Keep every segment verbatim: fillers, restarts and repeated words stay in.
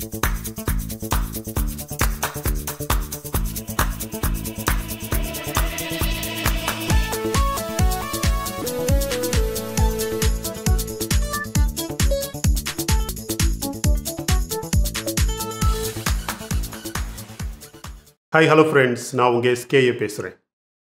Hi hello friends, நான் உங்கள் S K A பேசுகிறேன்.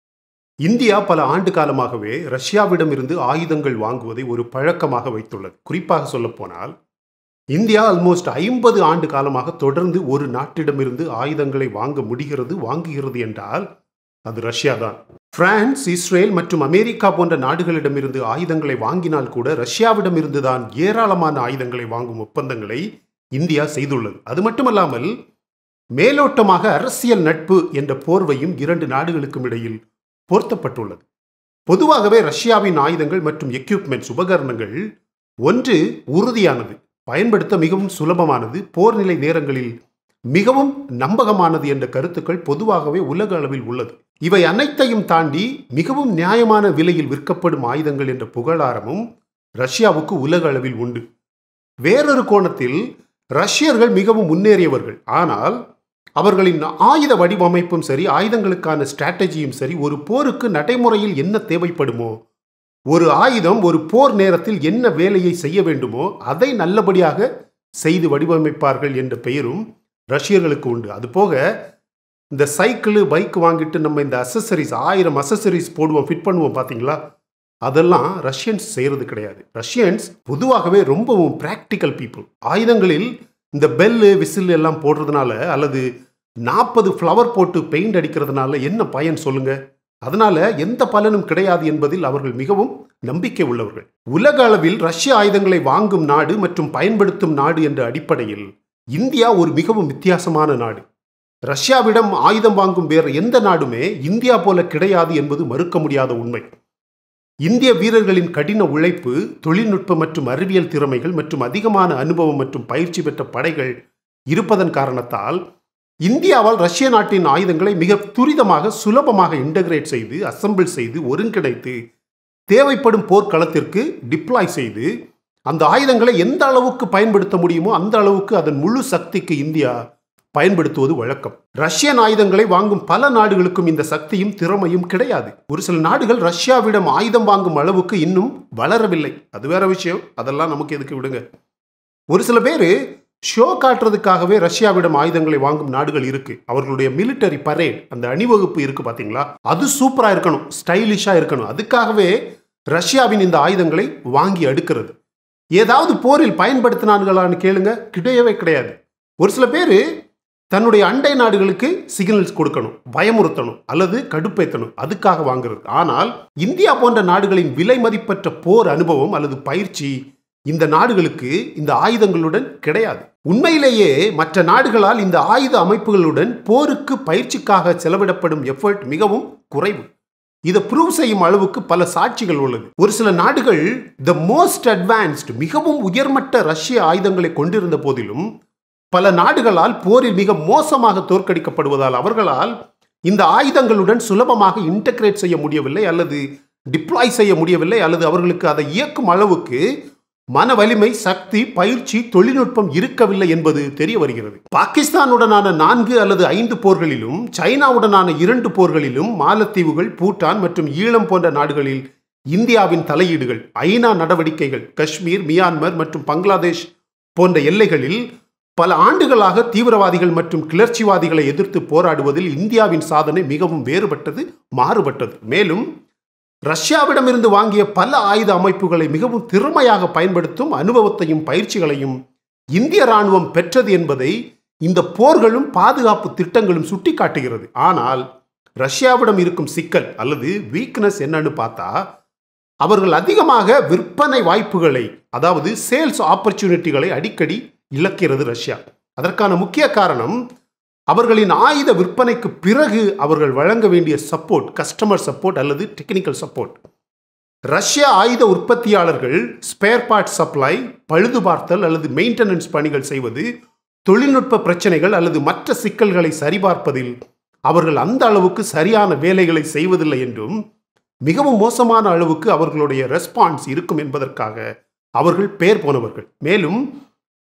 இந்தியா பல ஆண்டு காலமாகவே ரஷ்யாவிடமிருந்து ஆயுதங்கள் வாங்குவதை ஒரு பழக்கமாக வைத்துள்ளது. குறிப்பாக சொல்லப்போனால் இந்தியா ஆல்மோஸ்ட் ஐம்பது ஆண்டு காலமாக தொடர்ந்து ஒரு நாட்டிடமிருந்து ஆயுதங்களை வாங்க முடிகிறது வாங்குகிறது என்றால் அது ரஷ்யா தான். பிரான்ஸ், இஸ்ரேல் மற்றும் அமெரிக்கா போன்ற நாடுகளிடமிருந்து ஆயுதங்களை வாங்கினால் கூட ரஷ்யாவிடமிருந்து தான் ஏராளமான ஆயுதங்களை வாங்கும் ஒப்பந்தங்களை இந்தியா செய்துள்ளது. அது மட்டுமல்லாமல் மேலோட்டமாக அரசியல் நட்பு என்ற போர்வையும் இரண்டு நாடுகளுக்கும் இடையில் போர்த்தப்பட்டுள்ளது. பொதுவாகவே ரஷ்யாவின் ஆயுதங்கள் மற்றும் எக்யூப்மெண்ட்ஸ் உபகரணங்கள் ஒன்று உறுதியானது, பயன்படுத்த மிகவும் சுலபமானது, போர்நிலை நேரங்களில் மிகவும் நம்பகமானது என்ற கருத்துக்கள் பொதுவாகவே உலக அளவில் உள்ளது. இவை அனைத்தையும் தாண்டி மிகவும் நியாயமான விலையில் விற்கப்படும் ஆயுதங்கள் என்ற புகழாரமும் ரஷ்யாவுக்கு உலக அளவில் உண்டு. வேறொரு கோணத்தில் ரஷ்யர்கள் மிகவும் முன்னேறியவர்கள். ஆனால் அவர்களின் ஆயுத வடிவமைப்பும் சரி, ஆயுதங்களுக்கான ஸ்ட்ராட்டஜியும் சரி, ஒரு போருக்கு நடைமுறையில் என்ன தேவைப்படுமோ, ஒரு ஆயுதம் ஒரு போர் நேரத்தில் என்ன வேலையை செய்ய வேண்டுமோ அதை நல்லபடியாக செய்து வடிவமைப்பார்கள் என்ற பெயரும் ரஷ்யர்களுக்கு உண்டு. அதுபோக இந்த சைக்கிள் பைக் வாங்கிட்டு நம்ம இந்த அசசரிஸ் ஆயிரம் அசசரிஸ் போடுவோம், ஃபிட் பண்ணுவோம் பார்த்தீங்களா, அதெல்லாம் ரஷ்யன்ஸ் செய்கிறது கிடையாது. ரஷ்யன்ஸ் பொதுவாகவே ரொம்பவும் பிராக்டிக்கல் பீப்புள். ஆயுதங்களில் இந்த பெல்லு விசில் எல்லாம் போடுறதுனால அல்லது நாற்பது ஃப்ளவர் போட்டு பெயிண்ட் அடிக்கிறதுனால என்ன பயன் சொல்லுங்க? அதனால எந்த பலனும் கிடையாது என்பதில் அவர்கள் மிகவும் நம்பிக்கை உள்ளவர்கள். உலக அளவில் ரஷ்ய ஆயுதங்களை வாங்கும் நாடு மற்றும் பயன்படுத்தும் நாடு என்ற அடிப்படையில் இந்தியா ஒரு மிகவும் வித்தியாசமான நாடு. ரஷ்யாவிடம் ஆயுதம் வாங்கும் வேறு எந்த நாடுமே இந்தியா போல கிடையாது என்பது மறுக்க முடியாத உண்மை. இந்திய வீரர்களின் கடின உழைப்பு, தொழில்நுட்ப மற்றும் அறிவியல் திறமைகள் மற்றும் அதிகமான அனுபவம் மற்றும் பயிற்சி பெற்ற படைகள் இருப்பதன் காரணத்தால் இந்தியாவால் ரஷ்ய நாட்டின் ஆயுதங்களை மிக துரிதமாக சுலபமாக இன்டகிரேட் செய்து, அசம்பிள் செய்து, ஒருங்கிணைத்து தேவைப்படும் போர்க்களத்திற்கு டிப்ளாய் செய்து அந்த ஆயுதங்களை எந்த அளவுக்கு பயன்படுத்த முடியுமோ அந்த அளவுக்கு அதன் முழு சக்திக்கு இந்தியா பயன்படுத்துவது வழக்கம். ரஷ்யன் ஆயுதங்களை வாங்கும் பல நாடுகளுக்கும் இந்த சக்தியும் திறமையும் கிடையாது. ஒரு சில நாடுகள் ரஷ்யாவிடம் ஆயுதம் வாங்கும் அளவுக்கு இன்னும் வளரவில்லை. அது வேற விஷயம், அதெல்லாம் நமக்கு எதுக்கு விடுங்க. ஒரு சில பேர் ஷோ காட்டுறதுக்காகவே ரஷ்யாவிடம் ஆயுதங்களை வாங்கும் நாடுகள் இருக்கு. அவர்களுடைய மிலிட்டரி பரேட், அந்த அணிவகுப்பு இருக்கு பார்த்தீங்களா, அது சூப்பரா இருக்கணும், ஸ்டைலிஷா இருக்கணும். அதுக்காகவே ரஷ்யாவின் இந்த ஆயுதங்களை வாங்கி அடுக்கிறது. ஏதாவது போரில் பயன்படுத்தினார்களான்னு கேளுங்க, கிடையவே கிடையாது. ஒரு சில பேர் தன்னுடைய அண்டை நாடுகளுக்கு சிக்னல்ஸ் கொடுக்கணும், பயமுறுத்தணும் அல்லது கடுப்பேற்றணும், அதுக்காக வாங்குறது. ஆனால் இந்தியா போன்ற நாடுகளின் விலை மதிப்பற்ற போர் அனுபவம் அல்லது பயிற்சி இந்த நாடுகளுக்கு இந்த ஆயுதங்களுடன் கிடையாது. உண்மையிலேயே மற்ற நாடுகளால் இந்த ஆயுத அமைப்புகளுடன் போருக்கு பயிற்சிக்காக செலவிடப்படும் எஃபர்ட் மிகவும் குறைவு. இதை ப்ரூவ் செய்யும் அளவுக்கு பல சாட்சிகள் உள்ளது. ஒரு சில நாடுகள் த மோஸ்ட் அட்வான்ஸ்டு, மிகவும் உயர்மட்ட ரஷ்ய ஆயுதங்களை கொண்டிருந்த போதிலும் பல நாடுகளால் போரில் மிக மோசமாக தோற்கடிக்கப்படுவதால் அவர்களால் இந்த ஆயுதங்களுடன் சுலபமாக இன்டகிரேட் செய்ய முடியவில்லை அல்லது டிப்ளாய் செய்ய முடியவில்லை அல்லது அவர்களுக்கு அதை இயக்கும் அளவுக்கு மன வலிமை, சக்தி, பயிற்சி, தொழில்நுட்பம் இருக்கவில்லை என்பது தெரிய வருகிறது. பாகிஸ்தானுடனான நான்கு அல்லது ஐந்து போர்களிலும், சைனாவுடனான இரண்டு போர்களிலும், மாலத்தீவுகள், பூட்டான் மற்றும் ஈழம் போன்ற நாடுகளில் இந்தியாவின் தலையீடுகள், ஐநா நடவடிக்கைகள், காஷ்மீர், மியான்மர் மற்றும் பங்களாதேஷ் போன்ற எல்லைகளில் பல ஆண்டுகளாக தீவிரவாதிகள் மற்றும் கிளர்ச்சிவாதிகளை எதிர்த்து போராடுவதில் இந்தியாவின் சாதனை மிகவும் வேறுபட்டது, மாறுபட்டது. மேலும் ரஷ்யாவிடமிருந்து வாங்கிய பல ஆயுத அமைப்புகளை மிகவும் திறமையாக பயன்படுத்தும் அனுபவத்தையும் பயிற்சிகளையும் இந்திய இராணுவம் பெற்றது என்பதை இந்த போர்களும் பாதுகாப்பு திட்டங்களும் சுட்டிக்காட்டுகிறது. ஆனால் ரஷ்யாவிடம் இருக்கும் சிக்கல் அல்லது வீக்னஸ் என்னன்னு பார்த்தா, அவர்கள் அதிகமாக விற்பனை வாய்ப்புகளை, அதாவது சேல்ஸ் ஆப்பர்ச்சுனிட்டிகளை அடிக்கடி இழக்கிறது ரஷ்யா. அதற்கான முக்கிய காரணம் அவர்களின் ஆயுத விற்பனைக்கு பிறகு அவர்கள் வழங்க வேண்டிய சப்போர்ட், கஸ்டமர் சப்போர்ட் அல்லது டெக்னிக்கல் சப்போர்ட். ரஷ்ய ஆயுத உற்பத்தியாளர்கள் ஸ்பேர் பார்ட் சப்ளை, பழுதுபார்த்தல் அல்லது மெயின்டெனன்ஸ் பணிகள் செய்வது, தொழில்நுட்ப பிரச்சனைகள் அல்லது மற்ற சிக்கல்களை சரிபார்ப்பதில் அவர்கள் அந்த அளவுக்கு சரியான வேலைகளை செய்வதில்லை என்றும், மிகவும் மோசமான அளவுக்கு அவர்களுடைய ரெஸ்பான்ஸ் இருக்கும் என்பதற்காக அவர்கள் பேர் போனவர்கள். மேலும்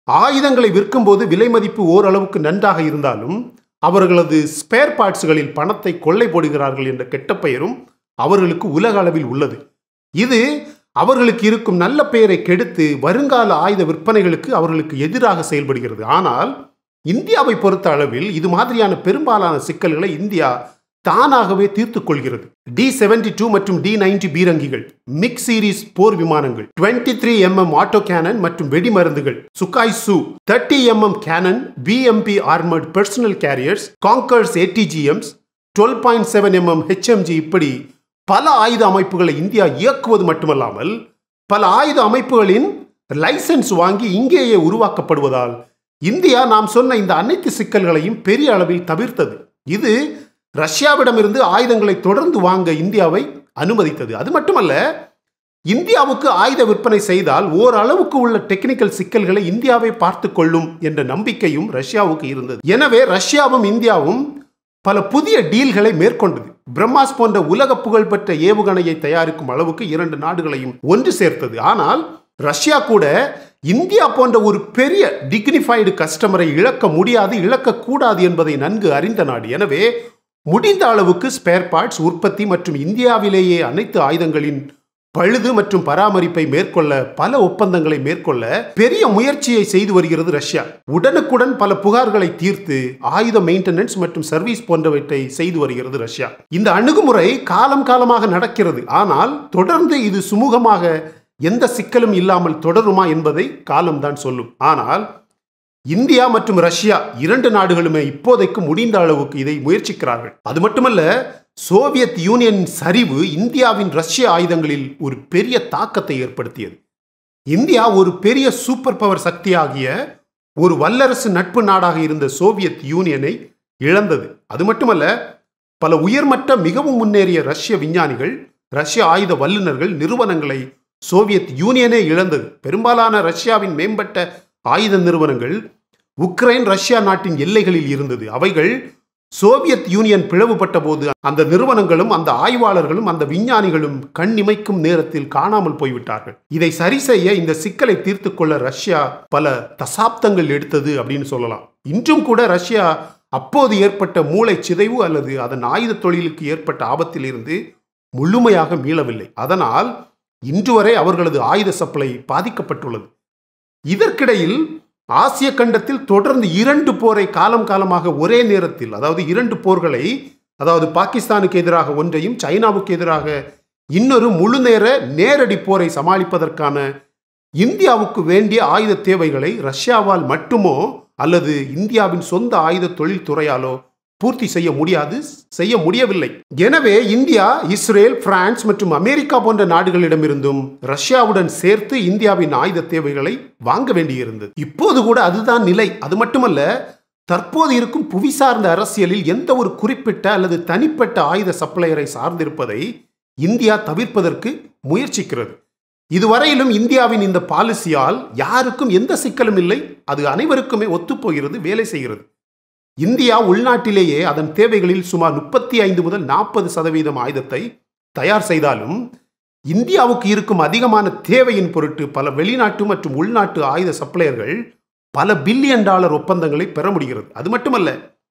ஆயுதங்களை விற்கும்போது விலை மதிப்பு ஓரளவுக்கு நன்றாக இருந்தாலும் அவர்களது ஸ்பேர் பார்ட்ஸ்களில் பணத்தை கொள்ளை போடுகிறார்கள் என்ற கெட்ட பெயரும் அவர்களுக்கு உலக அளவில் உள்ளது. இது அவர்களுக்கு இருக்கும் நல்ல பெயரை கெடுத்து வருங்கால ஆயுத விற்பனைகளுக்கு அவர்களுக்கு எதிராக செயல்படுகிறது. ஆனால் இந்தியாவை பொறுத்த அளவில் இது மாதிரியான பெரும்பாலான சிக்கல்களை இந்தியா தானாகவே தீர்த்துக் கொள்கிறது. டி செவன்டி டூ மற்றும் டி நைன்டி பீரங்கிகள், மிக் சீரிஸ் போர் விமானங்கள், twenty three mm auto cannon மற்றும் வெடிமருந்துகள், Sukhoi Su, thirty mm cannon, BMP armoured personnel carriers, Konkurs ATGMs, twelve point seven mm HMG இப்படி பல ஆயுத அமைப்புகளை இந்தியா இயக்குவது மட்டுமல்லாமல் பல ஆயுத அமைப்புகளின் லைசன்ஸ் வாங்கி இங்கேயே உருவாக்கப்படுவதால் இந்தியா நாம் சொன்ன இந்த அனைத்து சிக்கல்களையும் பெரிய அளவில் தவிர்த்தது. இது ரஷ்யாவிடமிருந்து ஆயுதங்களை தொடர்ந்து வாங்க இந்தியாவை அனுமதித்தது. அது மட்டுமல்ல, இந்தியாவுக்கு ஆயுத விற்பனை செய்தால் ஓரளவுக்கு உள்ள டெக்னிக்கல் சிக்கல்களை இந்தியாவை பார்த்து கொள்ளும் என்ற நம்பிக்கையும் ரஷ்யாவுக்கு இருந்தது. எனவே ரஷ்யாவும் இந்தியாவும் பல புதிய டீல்களை மேற்கொண்டது. பிரம்மாஸ் போன்ற உலக புகழ்பெற்ற ஏவுகணையை தயாரிக்கும் அளவுக்கு இரண்டு நாடுகளையும் ஒன்று சேர்த்தது. ஆனால் ரஷ்யா கூட இந்தியா போன்ற ஒரு பெரிய டிக்னிஃபைடு கஸ்டமரை இழக்க முடியாது, இழக்கக்கூடாது என்பதை நன்கு அறிந்த நாடு. எனவே முடிந்த அளவுக்கு ஸ்பேர் பார்ட்ஸ் உற்பத்தி மற்றும் இந்தியாவிலேயே அனைத்து ஆயுதங்களின் பழுது மற்றும் பராமரிப்பை மேற்கொள்ள பல ஒப்பந்தங்களை மேற்கொள்ள பெரிய முயற்சியை செய்து வருகிறது ரஷ்யா. உடனுக்குடன் பல புகார்களை தீர்த்து ஆயுத மெயின்டெனன்ஸ் மற்றும் சர்வீஸ் போன்றவற்றை செய்து வருகிறது ரஷ்யா. இந்த அணுகுமுறை காலம் காலமாக நடக்கிறது. ஆனால் தொடர்ந்து இது சுமூகமாக எந்த சிக்கலும் இல்லாமல் தொடருமா என்பதை காலம்தான் சொல்லும். ஆனால் இந்தியா மற்றும் ரஷ்யா இரண்டு நாடுகளுமே இப்போதைக்கு முடிந்த அளவுக்கு இதை முயற்சிக்கிறார்கள். அது மட்டுமல்ல, சோவியத் யூனியனின் சரிவு இந்தியாவின் ரஷ்ய ஆயுதங்களில் ஒரு பெரிய தாக்கத்தை ஏற்படுத்தியது. இந்தியா ஒரு பெரிய சூப்பர் பவர் சக்தியாகிய ஒரு வல்லரசு நட்பு நாடாக இருந்த சோவியத் யூனியனை இழந்தது. அது மட்டுமல்ல, பல உயர்மட்ட மிகவும் முன்னேறிய ரஷ்ய விஞ்ஞானிகள், ரஷ்ய ஆயுத வல்லுநர்கள், நிறுவனங்களை சோவியத் யூனியனே இழந்தது. பெரும்பாலான ரஷ்யாவின் மேம்பட்ட ஆயுத நிறுவனங்கள் உக்ரைன் ரஷ்யா நாட்டின் எல்லைகளில் இருந்தது. அவைகள் சோவியத் யூனியன் பிளவுபட்ட போது அந்த நிறுவனங்களும் அந்த ஆய்வாளர்களும் அந்த விஞ்ஞானிகளும் கண்ணிமைக்கும் நேரத்தில் காணாமல் போய்விட்டார்கள். இதை சரி செய்ய, இந்த சிக்கலை தீர்த்து கொள்ள ரஷ்யா பல தசாப்தங்கள் எடுத்தது அப்படின்னு சொல்லலாம். இன்றும் கூட ரஷ்யா அப்போது ஏற்பட்ட மூளை சிதைவு அல்லது அதன் ஆயுத தொழிலுக்கு ஏற்பட்ட ஆபத்திலிருந்து முழுமையாக மீளவில்லை. அதனால் இன்று வரை அவர்களது ஆயுத சப்ளை பாதிக்கப்பட்டுள்ளது. இதற்கிடையில் ஆசிய கண்டத்தில் தொடர்ந்து இரண்டு போரை காலம் காலமாக ஒரே நேரத்தில், அதாவது இரண்டு போர்களை, அதாவது பாகிஸ்தானுக்கு எதிராக ஒன்றையும் சைனாவுக்கு எதிராக இன்னொரு முழு நேர நேரடி போரை சமாளிப்பதற்கான இந்தியாவுக்கு வேண்டிய ஆயுத தேவைகளை ரஷ்யாவால் மட்டுமோ அல்லது இந்தியாவின் சொந்த ஆயுத தொழில் துறையாலோ பூர்த்தி செய்ய முடியாது, செய்ய முடியவில்லை. எனவே இந்தியா இஸ்ரேல், பிரான்ஸ் மற்றும் அமெரிக்கா போன்ற நாடுகளிடமிருந்தும் ரஷ்யாவுடன் சேர்த்து இந்தியாவின் ஆயுத தேவைகளை வாங்க வேண்டியிருந்தது. இப்போது கூட அதுதான் நிலை. அது மட்டுமல்ல, தற்போது இருக்கும் புவி சார்ந்த அரசியலில் எந்த ஒரு குறிப்பிட்ட அல்லது தனிப்பட்ட ஆயுத சப்ளையரை சார்ந்திருப்பதை இந்தியா தவிர்ப்பதற்கு முயற்சிக்கிறது. இதுவரையிலும் இந்தியாவின் இந்த பாலிசியால் யாருக்கும் எந்த சிக்கலும் இல்லை. அது அனைவருக்குமே ஒத்துப்போகிறது, வேலை செய்கிறது. இந்தியா உள்நாட்டிலேயே அதன் தேவைகளில் சுமார் முப்பத்தி ஐந்து முதல் நாற்பது சதவீதம் ஆயுதத்தை தயார் செய்தாலும் இந்தியாவுக்கு இருக்கும் அதிகமான தேவையின் பொருட்டு பல வெளிநாட்டு மற்றும் உள்நாட்டு ஆயுத சப்ளையர்கள் பல பில்லியன் டாலர் ஒப்பந்தங்களை பெற முடிகிறது. அது மட்டுமல்ல,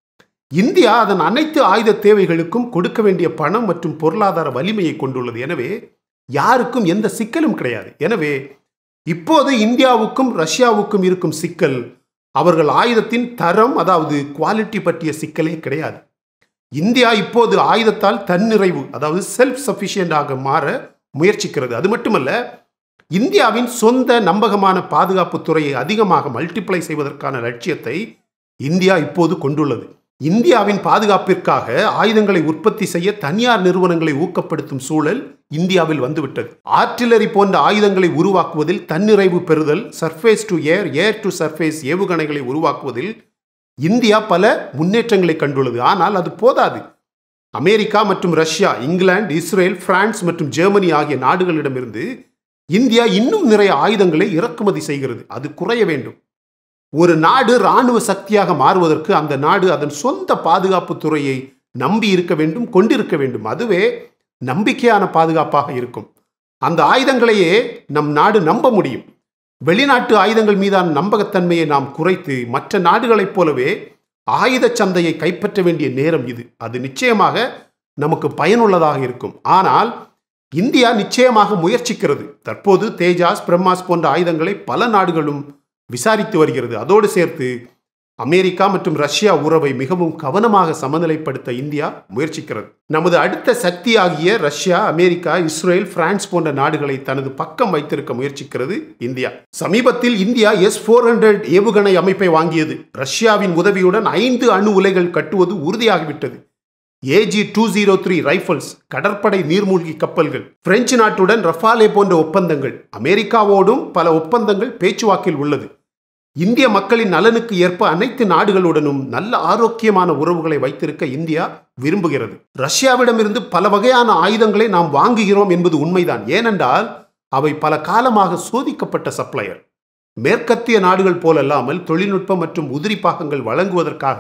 இந்தியா அதன் அனைத்து ஆயுத தேவைகளுக்கும் கொடுக்க வேண்டிய பணம் மற்றும் பொருளாதார வலிமையை கொண்டுள்ளது. எனவே யாருக்கும் எந்த சிக்கலும் கிடையாது. எனவே இப்போது இந்தியாவுக்கும் ரஷ்யாவுக்கும் இருக்கும் சிக்கல் அவர்கள் ஆயுதத்தின் தரம், அதாவது குவாலிட்டி பற்றிய சிக்கலே கிடையாது. இந்தியா இப்போது ஆயுதத்தால் தன்னிறைவு, அதாவது செல்ஃப் சஃபிஷியண்டாக மாற முயற்சிக்கிறது. அது மட்டுமல்ல, இந்தியாவின் சொந்த நம்பகமான பாதுகாப்பு துறையை அதிகமாக மல்டிப்ளை செய்வதற்கான லட்சியத்தை இந்தியா இப்போது கொண்டுள்ளது. இந்தியாவின் பாதுகாப்பிற்காக ஆயுதங்களை உற்பத்தி செய்ய தனியார் நிறுவனங்களை ஊக்கப்படுத்தும் சூழல் இந்தியாவில் வந்துவிட்டது. ஆர்டிலரி போன்ற ஆயுதங்களை உருவாக்குவதில் தன்னிறைவு பெறுதல், surface to air, air to surface ஏவுகணைகளை உருவாக்குவதில் இந்தியா பல முன்னேற்றங்களை கண்டுள்ளது. ஆனால் அது போதாது. அமெரிக்கா மற்றும் ரஷ்யா, இங்கிலாந்து, இஸ்ரேல், பிரான்ஸ் மற்றும் ஜெர்மனி ஆகிய நாடுகளிடமிருந்து இந்தியா இன்னும் நிறைய ஆயுதங்களை இறக்குமதி செய்கிறது. அது குறைய வேண்டும். ஒரு நாடு இராணுவ சக்தியாக மாறுவதற்கு அந்த நாடு அதன் சொந்த பாதுகாப்பு துறையை நம்பி இருக்க வேண்டும், கொண்டிருக்க வேண்டும். அதுவே நம்பிக்கையான பாதுகாப்பாக இருக்கும். அந்த ஆயுதங்களையே நம் நாடு நம்ப முடியும். வெளிநாட்டு ஆயுதங்கள் மீதான நம்பகத்தன்மையை நாம் குறைத்து மற்ற நாடுகளைப் போலவே ஆயுத சந்தையை கைப்பற்ற வேண்டிய நேரம் இது. அது நிச்சயமாக நமக்கு பயனுள்ளதாக இருக்கும். ஆனால் இந்தியா நிச்சயமாக முயற்சிக்கிறது. தற்போது தேஜாஸ், பிரம்மாஸ் போன்ற ஆயுதங்களை பல நாடுகளும் விசாரித்து வருகிறது. அதோடு சேர்த்து அமெரிக்கா மற்றும் ரஷ்யா உறவை மிகவும் கவனமாக சமநிலைப்படுத்த இந்தியா முயற்சிக்கிறது. நமது அடுத்த சக்தியாகிய ரஷ்யா, அமெரிக்கா, இஸ்ரேல், பிரான்ஸ் போன்ற நாடுகளை தனது பக்கம் வைத்திருக்க முயற்சிக்கிறது இந்தியா. சமீபத்தில் இந்தியா எஸ் ஃபோர் ஹண்ட்ரட் ஏவுகணை அமைப்பை வாங்கியது. ரஷ்யாவின் உதவியுடன் ஐந்து அணு உலைகள் கட்டுவது உறுதியாகிவிட்டது. AK two zero three rifles, கடற்படை நீர்மூழ்கி கப்பல்கள், பிரெஞ்சு நாட்டுடன் ரஃபாலே போன்ற ஒப்பந்தங்கள், அமெரிக்காவோடும் பல ஒப்பந்தங்கள் பேச்சுவாக்கில் உள்ளது. இந்திய மக்களின் நலனுக்கு ஏற்ப அனைத்து நாடுகளுடனும் நல்ல ஆரோக்கியமான உறவுகளை வைத்திருக்க இந்தியா விரும்புகிறது. ரஷ்யாவிடமிருந்து பல வகையான ஆயுதங்களை நாம் வாங்குகிறோம் என்பது உண்மைதான். ஏனென்றால் அவை பல காலமாக சோதிக்கப்பட்ட சப்ளையர். மேற்கத்திய நாடுகள் போலல்லாமல் தொழில்நுட்பம் மற்றும் உதிரி பாகங்கள் வழங்குவதற்காக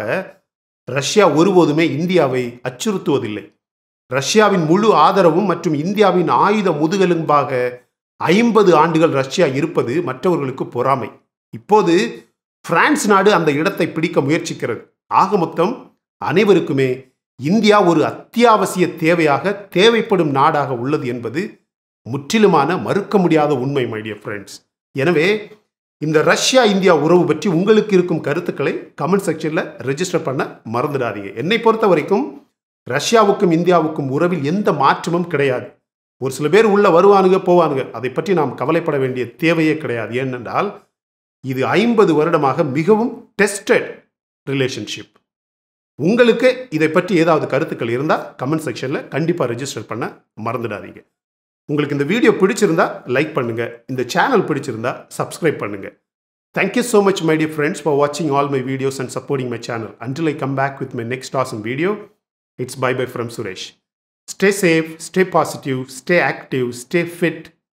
ரஷ்யா ஒருபோதுமே இந்தியாவை அச்சுறுத்துவதில்லை. ரஷ்யாவின் முழு ஆதரவும் மற்றும் இந்தியாவின் ஆயுத முதுகெலும்பாக ஐம்பது ஆண்டுகள் ரஷ்யா இருப்பது மற்றவர்களுக்கு பொறாமை. இப்போது பிரான்ஸ் நாடு அந்த இடத்தை பிடிக்க முயற்சிக்கிறது. ஆக மொத்தம் அனைவருக்குமே இந்தியா ஒரு அத்தியாவசிய தேவையாக தேவைப்படும் நாடாக உள்ளது என்பது முற்றிலுமான மறுக்க முடியாத உண்மை, மை டியர் ஃப்ரெண்ட்ஸ். எனவே இந்த ரஷ்யா இந்தியா உறவு பற்றி உங்களுக்கு இருக்கும் கருத்துக்களை கமெண்ட் செக்ஷனில் ரெஜிஸ்டர் பண்ண மறந்துடாதீங்க. என்னை பொறுத்த வரைக்கும் ரஷ்யாவுக்கும் இந்தியாவுக்கும் உறவில் எந்த மாற்றமும் கிடையாது. ஒரு சில பேர் உள்ள வருவானுங்க போவானுங்க, அதை பற்றி நாம் கவலைப்பட வேண்டிய தேவையே கிடையாது. ஏனென்றால் இது ஐம்பது வருடமாக மிகவும் டெஸ்டட் ரிலேஷன்ஷிப். உங்களுக்கு இதை பற்றி ஏதாவது கருத்துக்கள் இருந்தால் கமெண்ட் செக்ஷனில் கண்டிப்பாக ரெஜிஸ்டர் பண்ண மறந்துடாதீங்க. உங்களுக்கு இந்த வீடியோ பிடிச்சிருந்தா லைக் பண்ணுங்கள். இந்த சேனல் பிடிச்சிருந்தா சப்ஸ்கிரைப் பண்ணுங்கள். Thank you so much my dear friends for வாட்சிங் all my videos and supporting my channel. Until I come back with my next awesome video, it's bye bye from Suresh. Stay safe, stay positive, stay active, stay fit.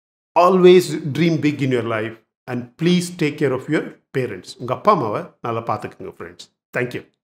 Always dream big in your life. And please take care of your parents. உங்கள் அப்பா அம்மாவை நல்லா பார்த்துக்குங்க friends. Thank you.